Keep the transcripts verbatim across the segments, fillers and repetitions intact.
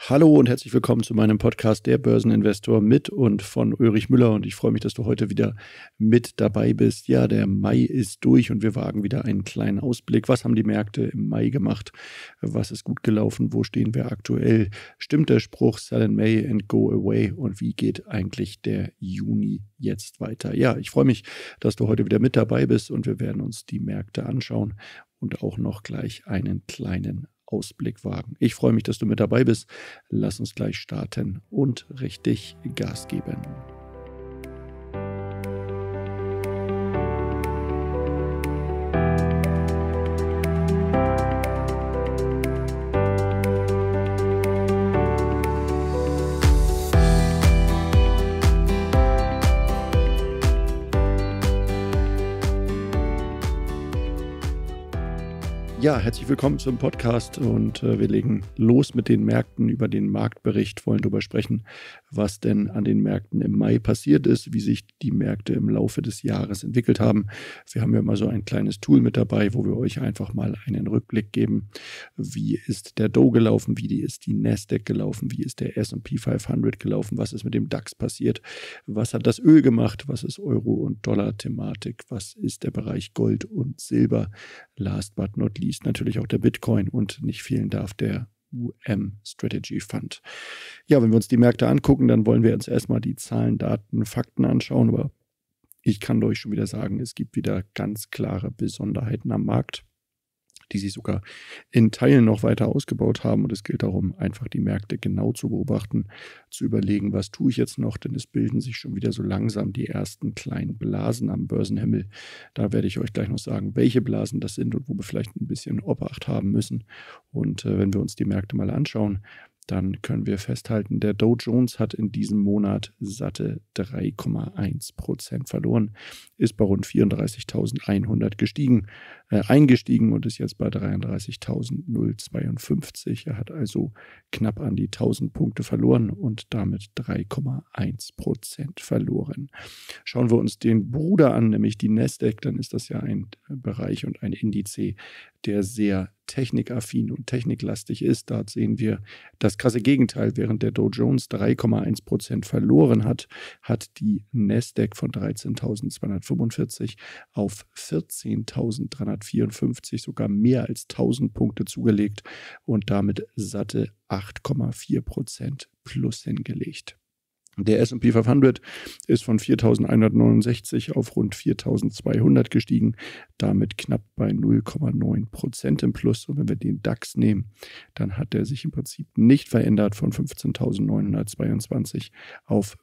Hallo und herzlich willkommen zu meinem Podcast Der Börseninvestor mit und von Ulrich Müller, und ich freue mich, dass du heute wieder mit dabei bist. Ja, der Mai ist durch und wir wagen wieder einen kleinen Ausblick. Was haben die Märkte im Mai gemacht? Was ist gut gelaufen? Wo stehen wir aktuell? Stimmt der Spruch Sell in May and go away? Und wie geht eigentlich der Juni jetzt weiter? Ja, ich freue mich, dass du heute wieder mit dabei bist und wir werden uns die Märkte anschauen und auch noch gleich einen kleinen Ausblick wagen. Ich freue mich, dass du mit dabei bist. Lass uns gleich starten und richtig Gas geben. Ja, herzlich willkommen zum Podcast und äh, wir legen los mit den Märkten. Über den Marktbericht wollen darüber sprechen, was denn an den Märkten im Mai passiert ist, wie sich die Märkte im Laufe des Jahres entwickelt haben. Wir haben ja mal so ein kleines Tool mit dabei, wo wir euch einfach mal einen Rückblick geben. Wie ist der Dow gelaufen? Wie ist die Nasdaq gelaufen? Wie ist der S und P fünfhundert gelaufen? Was ist mit dem DAX passiert? Was hat das Öl gemacht? Was ist Euro- und Dollar-Thematik? Was ist der Bereich Gold und Silber? Last but not least natürlich auch der Bitcoin, und nicht fehlen darf der U M Strategy Fund. Ja, wenn wir uns die Märkte angucken, dann wollen wir uns erstmal die Zahlen, Daten, Fakten anschauen, aber ich kann euch schon wieder sagen, es gibt wieder ganz klare Besonderheiten am Markt, die sich sogar in Teilen noch weiter ausgebaut haben, und es gilt darum, einfach die Märkte genau zu beobachten, zu überlegen, was tue ich jetzt noch, denn es bilden sich schon wieder so langsam die ersten kleinen Blasen am Börsenhimmel. Da werde ich euch gleich noch sagen, welche Blasen das sind und wo wir vielleicht ein bisschen Obacht haben müssen. Und äh, wenn wir uns die Märkte mal anschauen, dann können wir festhalten, der Dow Jones hat in diesem Monat satte drei Komma eins Prozent verloren, ist bei rund vierunddreißigtausendeinhundert gestiegen, äh, eingestiegen und ist jetzt bei dreiunddreißigtausendzweihundertfünfzig. Er hat also knapp an die tausend Punkte verloren und damit drei Komma eins Prozent verloren. Schauen wir uns den Bruder an, nämlich die Nasdaq, dann ist das ja ein Bereich und ein Indiz, der sehr technikaffin und techniklastig ist. Da sehen wir das krasse Gegenteil. Während der Dow Jones drei Komma eins Prozent verloren hat, hat die Nasdaq von dreizehntausendzweihundertfünfundvierzig auf vierzehntausenddreihundertvierundfünfzig sogar mehr als tausend Punkte zugelegt und damit satte acht Komma vier Prozent plus hingelegt. Der S und P fünfhundert ist von viertausendeinhundertneunundsechzig auf rund viertausendzweihundert gestiegen, damit knapp bei null Komma neun Prozent im Plus. Und wenn wir den DAX nehmen, dann hat er sich im Prinzip nicht verändert von fünfzehntausendneunhundertzweiundzwanzig auf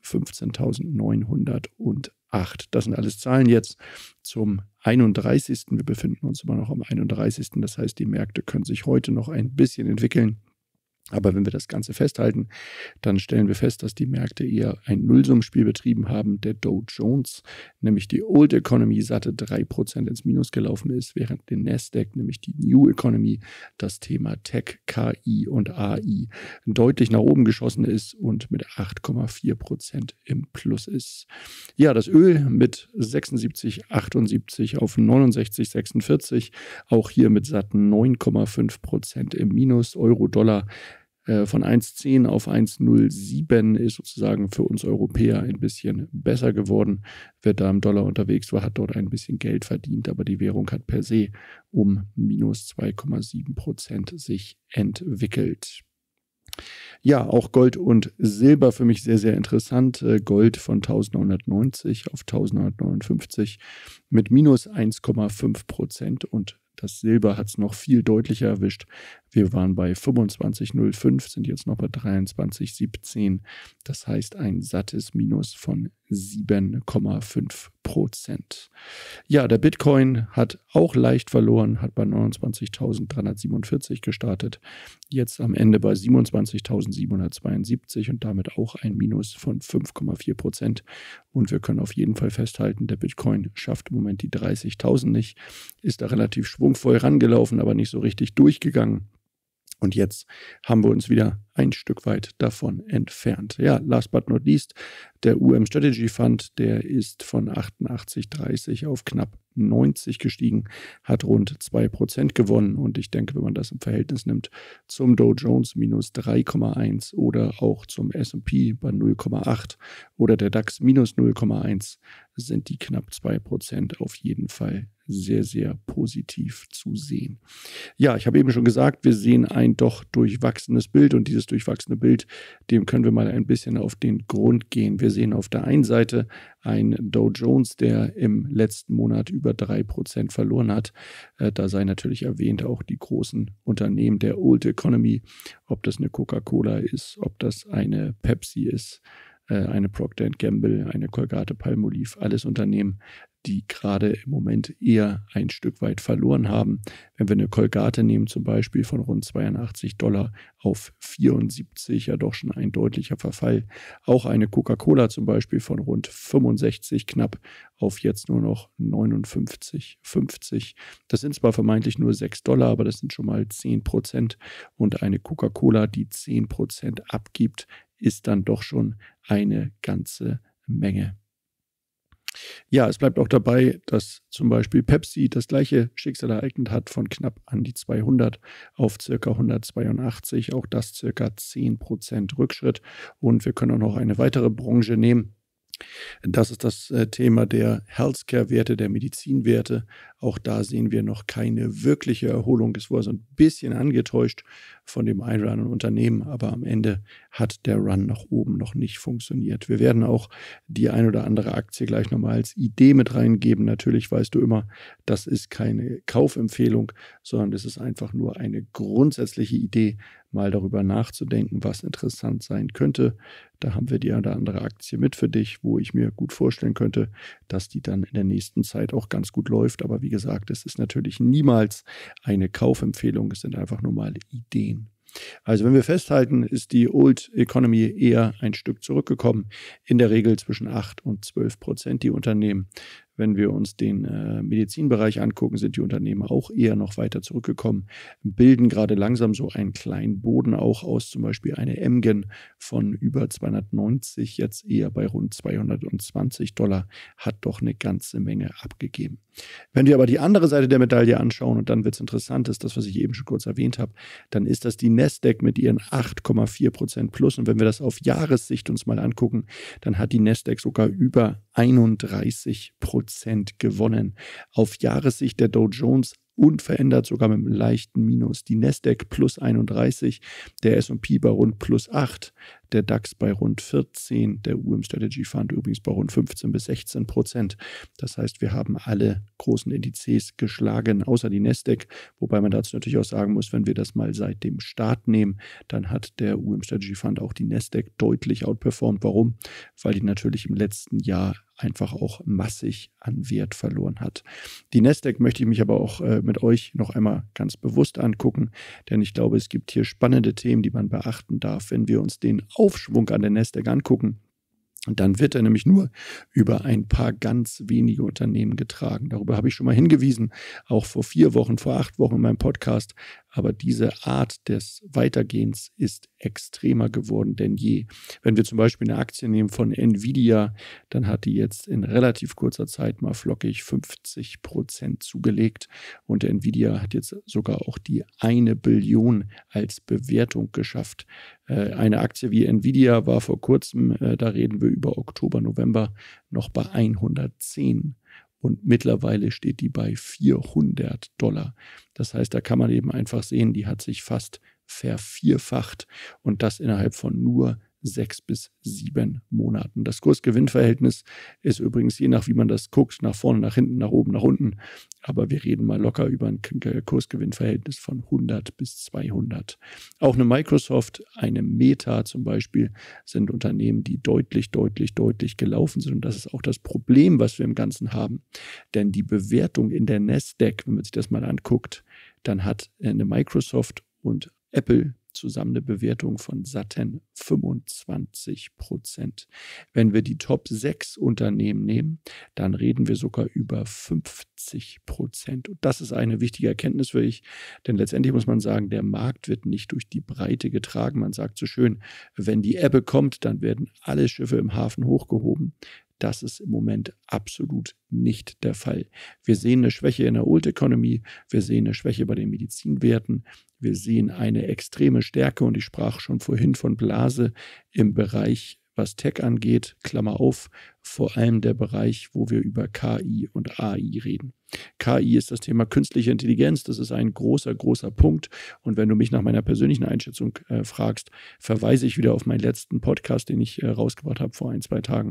fünfzehntausendneunhundertacht. Das sind alles Zahlen jetzt zum einunddreißigsten Wir befinden uns immer noch am einunddreißigsten Das heißt, die Märkte können sich heute noch ein bisschen entwickeln. Aber wenn wir das Ganze festhalten, dann stellen wir fest, dass die Märkte eher ein Nullsummenspiel betrieben haben. Der Dow Jones, nämlich die Old Economy, satte drei Prozent ins Minus gelaufen ist, während der Nasdaq, nämlich die New Economy, das Thema Tech, K I und A I, deutlich nach oben geschossen ist und mit acht Komma vier Prozent im Plus ist. Ja, das Öl mit sechsundsiebzig Komma achtundsiebzig auf neunundsechzig Komma sechsundvierzig, auch hier mit satten neun Komma fünf Prozent im Minus. Euro-Dollar von eins Komma zehn auf eins Komma null sieben ist sozusagen für uns Europäer ein bisschen besser geworden. Wer da im Dollar unterwegs war, hat dort ein bisschen Geld verdient, aber die Währung hat per se um minus zwei Komma sieben Prozent sich entwickelt. Ja, auch Gold und Silber für mich sehr, sehr interessant. Gold von eintausendneunhundertneunzig auf eintausendneunhundertneunundfünfzig mit minus eins Komma fünf Prozent, und das Silber hat es noch viel deutlicher erwischt. Wir waren bei fünfundzwanzig Komma null fünf, sind jetzt noch bei dreiundzwanzig Komma siebzehn. Das heißt ein sattes Minus von sieben Komma fünf Prozent. Ja, der Bitcoin hat auch leicht verloren, hat bei neunundzwanzigtausenddreihundertsiebenundvierzig gestartet, jetzt am Ende bei siebenundzwanzigtausendsiebenhundertzweiundsiebzig und damit auch ein Minus von fünf Komma vier Prozent. Und wir können auf jeden Fall festhalten, der Bitcoin schafft im Moment die dreißigtausend nicht, ist da relativ schwungvoll rangelaufen, aber nicht so richtig durchgegangen. Und jetzt haben wir uns wieder ein Stück weit davon entfernt. Ja, last but not least, der U M Strategy Fund, der ist von achtundachtzig Komma dreißig auf knapp neunzig gestiegen, hat rund zwei Prozent gewonnen und ich denke, wenn man das im Verhältnis nimmt zum Dow Jones minus drei Komma eins oder auch zum S und P bei null Komma acht oder der DAX minus null Komma eins, sind die knapp zwei Prozent auf jeden Fall sehr, sehr positiv zu sehen. Ja, ich habe eben schon gesagt, wir sehen ein doch durchwachsenes Bild und dieses durchwachsene Bild, dem können wir mal ein bisschen auf den Grund gehen. Wir sehen auf der einen Seite einen Dow Jones, der im letzten Monat über drei Prozent verloren hat. Äh, da sei natürlich erwähnt auch die großen Unternehmen der Old Economy, ob das eine Coca-Cola ist, ob das eine Pepsi ist, äh, eine Procter and Gamble, eine Colgate-Palmolive, alles Unternehmen, die gerade im Moment eher ein Stück weit verloren haben. Wenn wir eine Colgate nehmen, zum Beispiel von rund zweiundachtzig Dollar auf vierundsiebzig, ja doch schon ein deutlicher Verfall. Auch eine Coca-Cola zum Beispiel von rund fünfundsechzig knapp auf jetzt nur noch neunundfünfzig Komma fünfzig. Das sind zwar vermeintlich nur sechs Dollar, aber das sind schon mal zehn Prozent. Und eine Coca-Cola, die zehn Prozent abgibt, ist dann doch schon eine ganze Menge. Ja, es bleibt auch dabei, dass zum Beispiel Pepsi das gleiche Schicksal ereignet hat, von knapp an die zweihundert auf ca. hundertzweiundachtzig. Auch das ca. zehn Prozent Rückschritt. Und wir können auch noch eine weitere Branche nehmen. Das ist das äh, Thema der Healthcare-Werte, der Medizinwerte. Auch da sehen wir noch keine wirkliche Erholung. Es wurde so ein bisschen angetäuscht von dem einen oder anderen Unternehmen, aber am Ende hat der Run nach oben noch nicht funktioniert. Wir werden auch die ein oder andere Aktie gleich nochmal als Idee mit reingeben. Natürlich weißt du immer, das ist keine Kaufempfehlung, sondern es ist einfach nur eine grundsätzliche Idee, mal darüber nachzudenken, was interessant sein könnte. Da haben wir die eine oder andere Aktie mit für dich, wo ich mir gut vorstellen könnte, dass die dann in der nächsten Zeit auch ganz gut läuft. Aber wie gesagt, es ist natürlich niemals eine Kaufempfehlung, es sind einfach nur mal Ideen. Also wenn wir festhalten, ist die Old Economy eher ein Stück zurückgekommen, in der Regel zwischen acht und zwölf Prozent die Unternehmen. Wenn wir uns den äh, Medizinbereich angucken, sind die Unternehmen auch eher noch weiter zurückgekommen, bilden gerade langsam so einen kleinen Boden auch aus, zum Beispiel eine Amgen von über zweihundertneunzig, jetzt eher bei rund zweihundertzwanzig Dollar, hat doch eine ganze Menge abgegeben. Wenn wir aber die andere Seite der Medaille anschauen, und dann wird es interessant, ist das, was ich eben schon kurz erwähnt habe, dann ist das die Nasdaq mit ihren acht Komma vier Prozent plus. Und wenn wir das auf Jahressicht uns mal angucken, dann hat die Nasdaq sogar über einunddreißig Prozent gewonnen. Auf Jahressicht der Dow Jones unverändert, sogar mit einem leichten Minus. Die Nasdaq plus einunddreißig, der S und P bei rund plus acht, der DAX bei rund vierzehn, der U M Strategy Fund übrigens bei rund fünfzehn bis sechzehn Prozent. Das heißt, wir haben alle großen Indizes geschlagen, außer die Nasdaq, wobei man dazu natürlich auch sagen muss, wenn wir das mal seit dem Start nehmen, dann hat der U M Strategy Fund auch die Nasdaq deutlich outperformt. Warum? Weil die natürlich im letzten Jahr einfach auch massig an Wert verloren hat. Die Nasdaq möchte ich mich aber auch äh, mit euch noch einmal ganz bewusst angucken, denn ich glaube, es gibt hier spannende Themen, die man beachten darf, wenn wir uns den Aufschwung an der Nasdaq angucken. Und dann wird er nämlich nur über ein paar ganz wenige Unternehmen getragen. Darüber habe ich schon mal hingewiesen, auch vor vier Wochen, vor acht Wochen in meinem Podcast. Aber diese Art des Weitergehens ist extremer geworden denn je. Wenn wir zum Beispiel eine Aktie nehmen von Nvidia, dann hat die jetzt in relativ kurzer Zeit mal flockig fünfzig Prozent zugelegt. Und Nvidia hat jetzt sogar auch die eine Billion als Bewertung geschafft. Eine Aktie wie Nvidia war vor kurzem, da reden wir über Oktober, November, noch bei hundertzehn. Und mittlerweile steht die bei vierhundert Dollar. Das heißt, da kann man eben einfach sehen, die hat sich fast vervierfacht und das innerhalb von nur sechs bis sieben Monaten. Das Kurs-Gewinn-Verhältnis ist übrigens, je nach wie man das guckt, nach vorne, nach hinten, nach oben, nach unten. Aber wir reden mal locker über ein Kurs-Gewinn-Verhältnis von hundert bis zweihundert. Auch eine Microsoft, eine Meta zum Beispiel, sind Unternehmen, die deutlich, deutlich, deutlich gelaufen sind. Und das ist auch das Problem, was wir im Ganzen haben. Denn die Bewertung in der Nasdaq, wenn man sich das mal anguckt, dann hat eine Microsoft und Apple zusammen eine Bewertung von satten fünfundzwanzig Prozent. Wenn wir die Top sechs Unternehmen nehmen, dann reden wir sogar über fünfzig Prozent. Und das ist eine wichtige Erkenntnis für ich, denn letztendlich muss man sagen, der Markt wird nicht durch die Breite getragen. Man sagt so schön, wenn die Ebbe kommt, dann werden alle Schiffe im Hafen hochgehoben. Das ist im Moment absolut nicht der Fall. Wir sehen eine Schwäche in der Old Economy, wir sehen eine Schwäche bei den Medizinwerten, wir sehen eine extreme Stärke und ich sprach schon vorhin von Blase im Bereich, was Tech angeht, Klammer auf, vor allem der Bereich, wo wir über K I und A I reden. K I ist das Thema künstliche Intelligenz, das ist ein großer, großer Punkt und wenn du mich nach meiner persönlichen Einschätzung äh, fragst, verweise ich wieder auf meinen letzten Podcast, den ich äh, rausgebracht habe vor ein, zwei Tagen.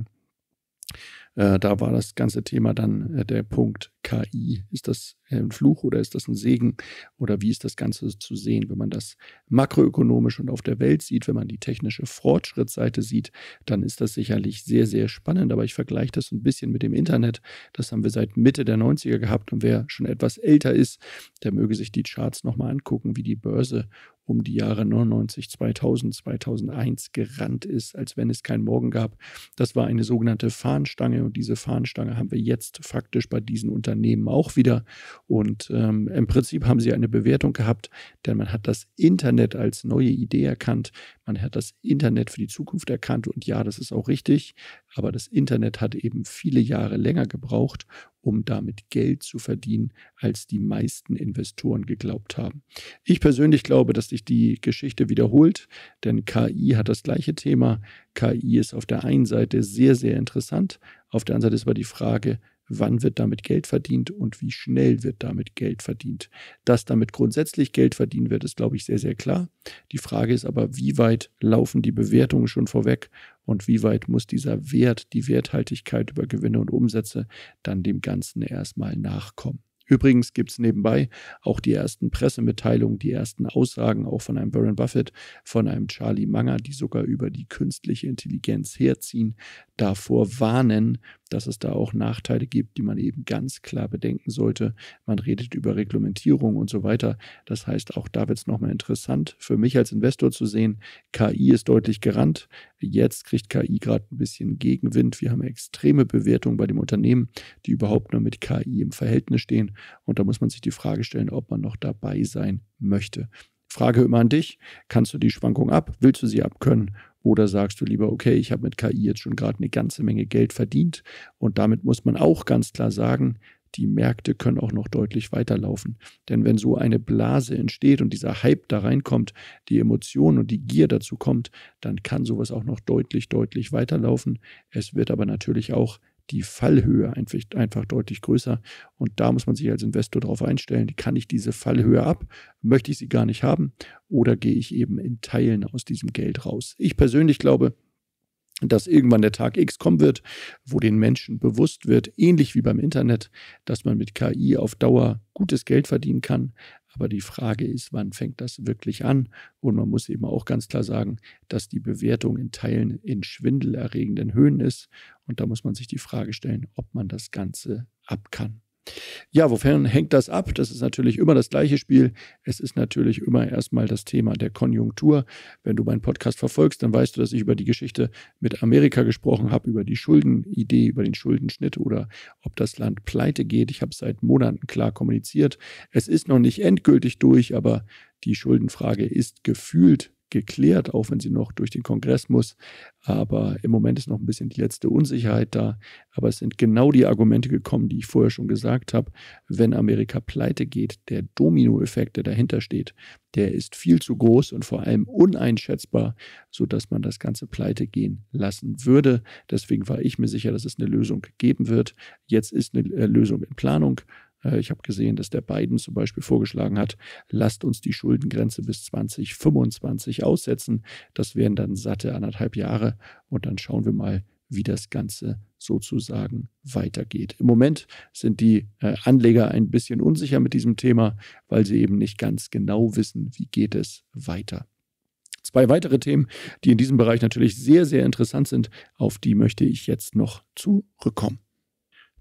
Äh, da war das ganze Thema dann äh, der Punkt K I. Ist das ein Fluch oder ist das ein Segen? Oder wie ist das Ganze zu sehen? Wenn man das makroökonomisch und auf der Welt sieht, wenn man die technische Fortschrittsseite sieht, dann ist das sicherlich sehr, sehr spannend. Aber ich vergleiche das ein bisschen mit dem Internet. Das haben wir seit Mitte der neunziger gehabt. Und wer schon etwas älter ist, der möge sich die Charts nochmal angucken, wie die Börse um die Jahre neunundneunzig, zweitausend, zweitausendeins gerannt ist, als wenn es keinen Morgen gab. Das war eine sogenannte Fahnenstange und diese Fahnenstange haben wir jetzt faktisch bei diesen Unternehmen auch wieder. Und ähm, im Prinzip haben sie eine Bewertung gehabt, denn man hat das Internet als neue Idee erkannt. Man hat das Internet für die Zukunft erkannt und ja, das ist auch richtig, aber das Internet hat eben viele Jahre länger gebraucht, um damit Geld zu verdienen, als die meisten Investoren geglaubt haben. Ich persönlich glaube, dass sich die Geschichte wiederholt, denn K I hat das gleiche Thema. K I ist auf der einen Seite sehr, sehr interessant, auf der anderen Seite ist aber die Frage, wann wird damit Geld verdient und wie schnell wird damit Geld verdient. Dass damit grundsätzlich Geld verdient wird, ist, glaube ich, sehr, sehr klar. Die Frage ist aber, wie weit laufen die Bewertungen schon vorweg und wie weit muss dieser Wert, die Werthaltigkeit über Gewinne und Umsätze dann dem Ganzen erstmal nachkommen. Übrigens gibt es nebenbei auch die ersten Pressemitteilungen, die ersten Aussagen auch von einem Warren Buffett, von einem Charlie Munger, die sogar über die künstliche Intelligenz herziehen, davor warnen, dass es da auch Nachteile gibt, die man eben ganz klar bedenken sollte. Man redet über Reglementierung und so weiter. Das heißt, auch da wird es nochmal interessant für mich als Investor zu sehen. K I ist deutlich gerannt. Jetzt kriegt K I gerade ein bisschen Gegenwind. Wir haben extreme Bewertungen bei dem Unternehmen, die überhaupt nur mit K I im Verhältnis stehen. Und da muss man sich die Frage stellen, ob man noch dabei sein möchte. Frage immer an dich, kannst du die Schwankung ab? Willst du sie abkönnen? Oder sagst du lieber, okay, ich habe mit K I jetzt schon gerade eine ganze Menge Geld verdient und damit muss man auch ganz klar sagen, die Märkte können auch noch deutlich weiterlaufen. Denn wenn so eine Blase entsteht und dieser Hype da reinkommt, die Emotionen und die Gier dazu kommt, dann kann sowas auch noch deutlich, deutlich weiterlaufen. Es wird aber natürlich auch die Fallhöhe einfach, einfach deutlich größer. Und da muss man sich als Investor darauf einstellen, kann ich diese Fallhöhe ab? Möchte ich sie gar nicht haben? Oder gehe ich eben in Teilen aus diesem Geld raus? Ich persönlich glaube, dass irgendwann der Tag X kommen wird, wo den Menschen bewusst wird, ähnlich wie beim Internet, dass man mit K I auf Dauer gutes Geld verdienen kann. Aber die Frage ist, wann fängt das wirklich an? Und man muss eben auch ganz klar sagen, dass die Bewertung in Teilen in schwindelerregenden Höhen ist. Und da muss man sich die Frage stellen, ob man das Ganze ab kann. Ja, wofern hängt das ab? Das ist natürlich immer das gleiche Spiel. Es ist natürlich immer erstmal das Thema der Konjunktur. Wenn du meinen Podcast verfolgst, dann weißt du, dass ich über die Geschichte mit Amerika gesprochen habe, über die Schuldenidee, über den Schuldenschnitt oder ob das Land pleite geht. Ich habe es seit Monaten klar kommuniziert. Es ist noch nicht endgültig durch, aber die Schuldenfrage ist gefühlt geklärt, auch wenn sie noch durch den Kongress muss. Aber im Moment ist noch ein bisschen die letzte Unsicherheit da. Aber es sind genau die Argumente gekommen, die ich vorher schon gesagt habe. Wenn Amerika pleite geht, der Dominoeffekt, der dahinter steht, der ist viel zu groß und vor allem uneinschätzbar, sodass man das ganze pleite gehen lassen würde. Deswegen war ich mir sicher, dass es eine Lösung geben wird. Jetzt ist eine Lösung in Planung. Ich habe gesehen, dass der Biden zum Beispiel vorgeschlagen hat, lasst uns die Schuldengrenze bis zwanzig fünfundzwanzig aussetzen. Das wären dann satte anderthalb Jahre und dann schauen wir mal, wie das Ganze sozusagen weitergeht. Im Moment sind die äh, Anleger ein bisschen unsicher mit diesem Thema, weil sie eben nicht ganz genau wissen, wie geht es weiter. Zwei weitere Themen, die in diesem Bereich natürlich sehr, sehr interessant sind, auf die möchte ich jetzt noch zurückkommen.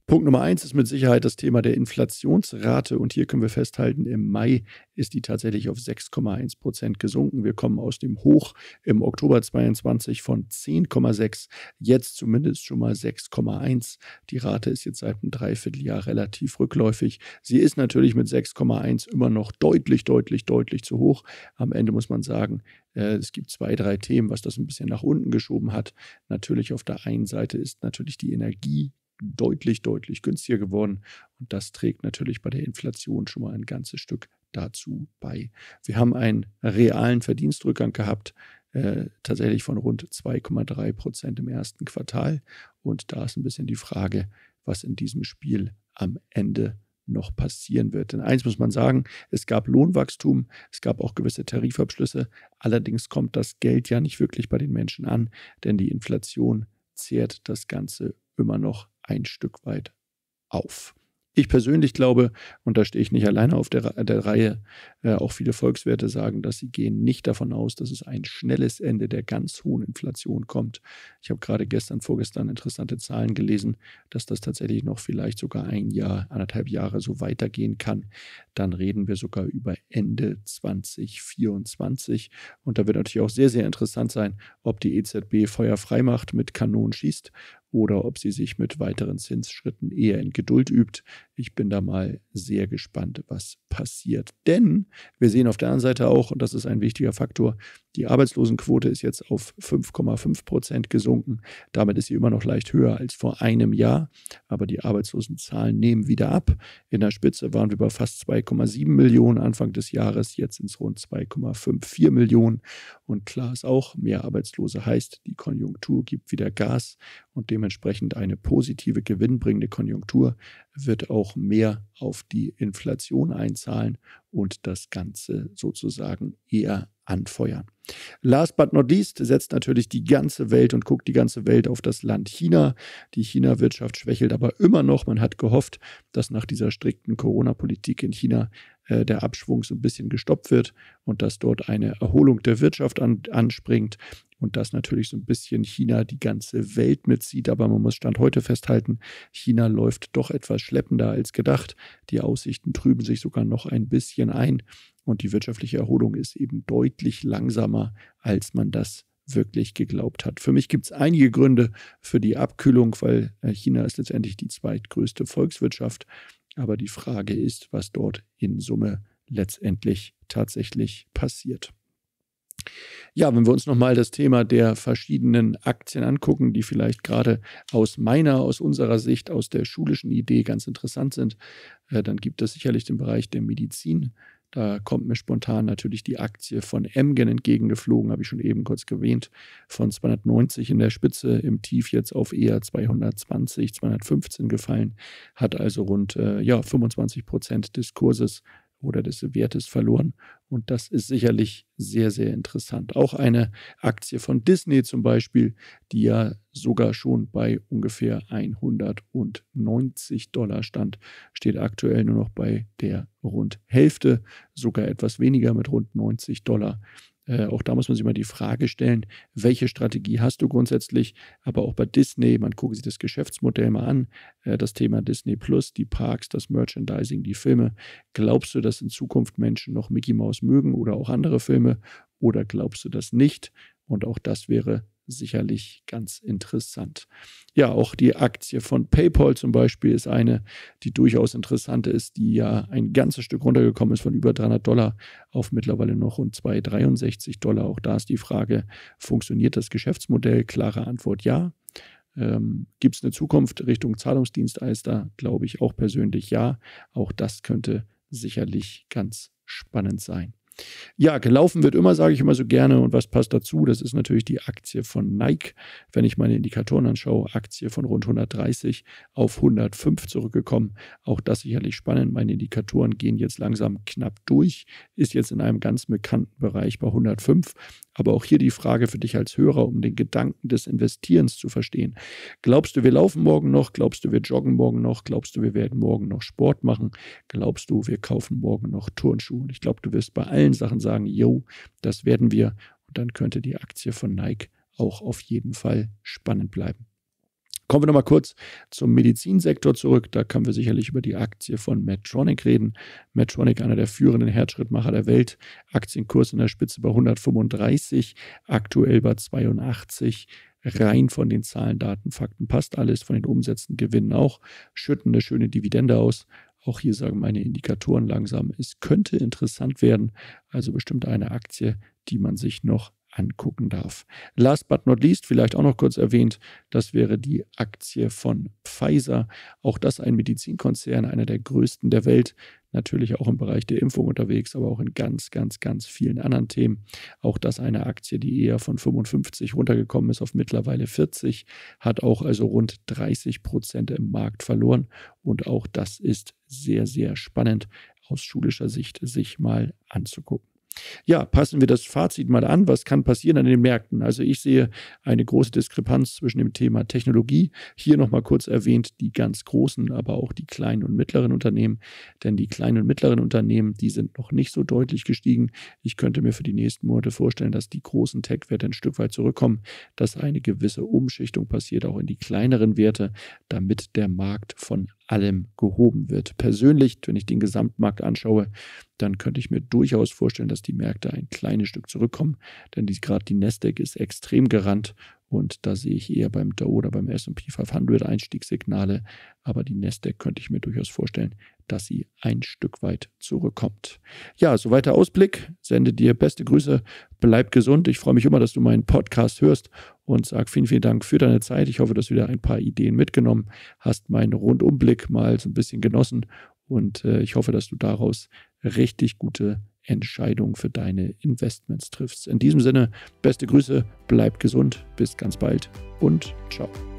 Punkt Nummer eins ist mit Sicherheit das Thema der Inflationsrate und hier können wir festhalten, im Mai ist die tatsächlich auf sechs Komma eins Prozent gesunken. Wir kommen aus dem Hoch im Oktober zweiundzwanzig von zehn Komma sechs, jetzt zumindest schon mal sechs Komma eins. Die Rate ist jetzt seit einem Dreivierteljahr relativ rückläufig. Sie ist natürlich mit sechs Komma eins immer noch deutlich, deutlich, deutlich zu hoch. Am Ende muss man sagen, es gibt zwei, drei Themen, was das ein bisschen nach unten geschoben hat. Natürlich auf der einen Seite ist natürlich die Energie deutlich, deutlich günstiger geworden. Und das trägt natürlich bei der Inflation schon mal ein ganzes Stück dazu bei. Wir haben einen realen Verdienstrückgang gehabt, äh, tatsächlich von rund zwei Komma drei Prozent im ersten Quartal. Und da ist ein bisschen die Frage, was in diesem Spiel am Ende noch passieren wird. Denn eins muss man sagen, es gab Lohnwachstum, es gab auch gewisse Tarifabschlüsse. Allerdings kommt das Geld ja nicht wirklich bei den Menschen an, denn die Inflation zehrt das Ganze immer noch ein Stück weit auf. Ich persönlich glaube, und da stehe ich nicht alleine auf der, der Reihe, äh, auch viele Volkswirte sagen, dass sie gehen nicht davon aus, dass es ein schnelles Ende der ganz hohen Inflation kommt. Ich habe gerade gestern, vorgestern interessante Zahlen gelesen, dass das tatsächlich noch vielleicht sogar ein Jahr, anderthalb Jahre so weitergehen kann. Dann reden wir sogar über Ende zwanzig vierundzwanzig. Und da wird natürlich auch sehr, sehr interessant sein, ob die E Z B Feuer frei macht, mit Kanonen schießt, oder ob sie sich mit weiteren Zinsschritten eher in Geduld übt. Ich bin da mal sehr gespannt, was passiert. Denn wir sehen auf der anderen Seite auch, und das ist ein wichtiger Faktor, die Arbeitslosenquote ist jetzt auf fünf Komma fünf Prozent gesunken. Damit ist sie immer noch leicht höher als vor einem Jahr. Aber die Arbeitslosenzahlen nehmen wieder ab. In der Spitze waren wir bei fast zwei Komma sieben Millionen Anfang des Jahres. Jetzt sind es rund zwei Komma vierundfünfzig Millionen. Und klar ist auch, mehr Arbeitslose heißt, die Konjunktur gibt wieder Gas. Und dementsprechend eine positive, gewinnbringende Konjunktur wird auch mehr auf die Inflation einzahlen und das Ganze sozusagen eher anfeuern. Last but not least setzt natürlich die ganze Welt und guckt die ganze Welt auf das Land China. Die China-Wirtschaft schwächelt aber immer noch. Man hat gehofft, dass nach dieser strikten Corona-Politik in China äh, der Abschwung so ein bisschen gestoppt wird und dass dort eine Erholung der Wirtschaft an, anspringt. Und dass natürlich so ein bisschen China die ganze Welt mitzieht. Aber man muss Stand heute festhalten, China läuft doch etwas schleppender als gedacht. Die Aussichten trüben sich sogar noch ein bisschen ein. Und die wirtschaftliche Erholung ist eben deutlich langsamer, als man das wirklich geglaubt hat. Für mich gibt es einige Gründe für die Abkühlung, weil China ist letztendlich die zweitgrößte Volkswirtschaft. Aber die Frage ist, was dort in Summe letztendlich tatsächlich passiert. Ja, wenn wir uns nochmal das Thema der verschiedenen Aktien angucken, die vielleicht gerade aus meiner, aus unserer Sicht, aus der schulischen Idee ganz interessant sind, äh, dann gibt es sicherlich den Bereich der Medizin. Da kommt mir spontan natürlich die Aktie von Amgen entgegengeflogen, habe ich schon eben kurz erwähnt, von zweihundertneunzig in der Spitze, im Tief jetzt auf eher zweihundertzwanzig, zweihundertfünfzehn gefallen, hat also rund äh, ja, fünfundzwanzig Prozent des Kurses oder des Wertes verloren. Und das ist sicherlich sehr, sehr interessant. Auch eine Aktie von Disney zum Beispiel, die ja sogar schon bei ungefähr hundertneunzig Dollar stand, steht aktuell nur noch bei der rund Hälfte, sogar etwas weniger mit rund neunzig Dollar. Äh, auch da muss man sich mal die Frage stellen, welche Strategie hast du grundsätzlich? Aber auch bei Disney, man gucke sich das Geschäftsmodell mal an, äh, das Thema Disney Plus, die Parks, das Merchandising, die Filme. Glaubst du, dass in Zukunft Menschen noch Mickey Mouse mögen oder auch andere Filme? Oder glaubst du das nicht? Und auch das wäre sicherlich ganz interessant. Ja, auch die Aktie von PayPal zum Beispiel ist eine, die durchaus interessant ist, die ja ein ganzes Stück runtergekommen ist von über dreihundert Dollar auf mittlerweile noch rund zweihundertdreiundsechzig Dollar. Auch da ist die Frage, funktioniert das Geschäftsmodell? Klare Antwort ja. Ähm, gibt es eine Zukunft Richtung Zahlungsdienstleister? Glaube ich auch persönlich ja. Auch das könnte sicherlich ganz spannend sein. Ja, gelaufen wird immer, sage ich immer so gerne. Und was passt dazu? Das ist natürlich die Aktie von Nike. Wenn ich meine Indikatoren anschaue, Aktie von rund hundertdreißig auf hundertfünf zurückgekommen. Auch das sicherlich spannend. Meine Indikatoren gehen jetzt langsam knapp durch. Ist jetzt in einem ganz bekannten Bereich bei hundertfünf. Aber auch hier die Frage für dich als Hörer, um den Gedanken des Investierens zu verstehen. Glaubst du, wir laufen morgen noch? Glaubst du, wir joggen morgen noch? Glaubst du, wir werden morgen noch Sport machen? Glaubst du, wir kaufen morgen noch Turnschuhe? Und ich glaube, du wirst bei allen Sachen sagen, jo, das werden wir. Und dann könnte die Aktie von Nike auch auf jeden Fall spannend bleiben. Kommen wir nochmal kurz zum Medizinsektor zurück. Da können wir sicherlich über die Aktie von Medtronic reden. Medtronic, einer der führenden Herzschrittmacher der Welt. Aktienkurs in der Spitze bei hundertfünfunddreißig, aktuell bei zweiundachtzig. Rein von den Zahlen, Daten, Fakten passt alles. Von den Umsätzen, Gewinnen auch. Schütten eine schöne Dividende aus. Auch hier sagen meine Indikatoren langsam, es könnte interessant werden. Also bestimmt eine Aktie, die man sich noch angucken darf. Last but not least, vielleicht auch noch kurz erwähnt, das wäre die Aktie von Pfizer. Auch das ein Medizinkonzern, einer der größten der Welt. Natürlich auch im Bereich der Impfung unterwegs, aber auch in ganz, ganz, ganz vielen anderen Themen. Auch das eine Aktie, die eher von fünfundfünfzig runtergekommen ist auf mittlerweile vierzig, hat auch also rund dreißig Prozent im Markt verloren. Und auch das ist sehr, sehr spannend aus schulischer Sicht sich mal anzugucken. Ja, passen wir das Fazit mal an. Was kann passieren an den Märkten? Also ich sehe eine große Diskrepanz zwischen dem Thema Technologie. Hier nochmal kurz erwähnt, die ganz großen, aber auch die kleinen und mittleren Unternehmen. Denn die kleinen und mittleren Unternehmen, die sind noch nicht so deutlich gestiegen. Ich könnte mir für die nächsten Monate vorstellen, dass die großen Tech-Werte ein Stück weit zurückkommen, dass eine gewisse Umschichtung passiert, auch in die kleineren Werte, damit der Markt von allem gehoben wird. Persönlich, wenn ich den Gesamtmarkt anschaue, dann könnte ich mir durchaus vorstellen, dass die Märkte ein kleines Stück zurückkommen, denn gerade die Nasdaq ist extrem gerannt und da sehe ich eher beim Dow oder beim S und P fünfhundert Einstiegssignale, aber die Nasdaq könnte ich mir durchaus vorstellen, dass sie ein Stück weit zurückkommt. Ja, soweit der Ausblick. Sende dir beste Grüße, bleib gesund. Ich freue mich immer, dass du meinen Podcast hörst und sage vielen, vielen Dank für deine Zeit. Ich hoffe, dass du wieder ein paar Ideen mitgenommen hast, meinen Rundumblick mal so ein bisschen genossen und äh, ich hoffe, dass du daraus richtig gute Entscheidungen für deine Investments triffst. In diesem Sinne, beste Grüße, bleib gesund, bis ganz bald und ciao.